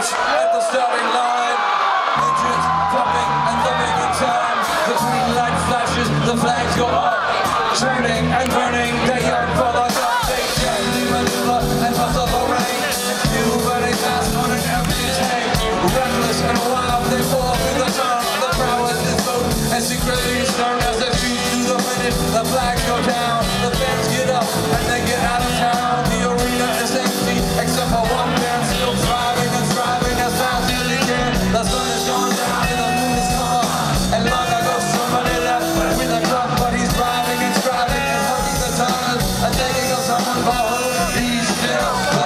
march at the starting line. Engines pumping and thumping in time. The green light flashes, the flags go up. Churning and burning, they yearn for the dark. They gently maneuver and bustle the rain. And few burning fast on an empty tank. Reckless and wild, they fall through the turn. The prowess is bold and secretly stern as they shoot through the finish. The flags go down, the fans get up and they get out of town. The arena is empty except for one man still thriving and striving as fast as he can. The sun is gone down and the moon is come up. And long ago somebody left with a club, but he's driving and striving and hugging the tires and thinking of someone for whom he's still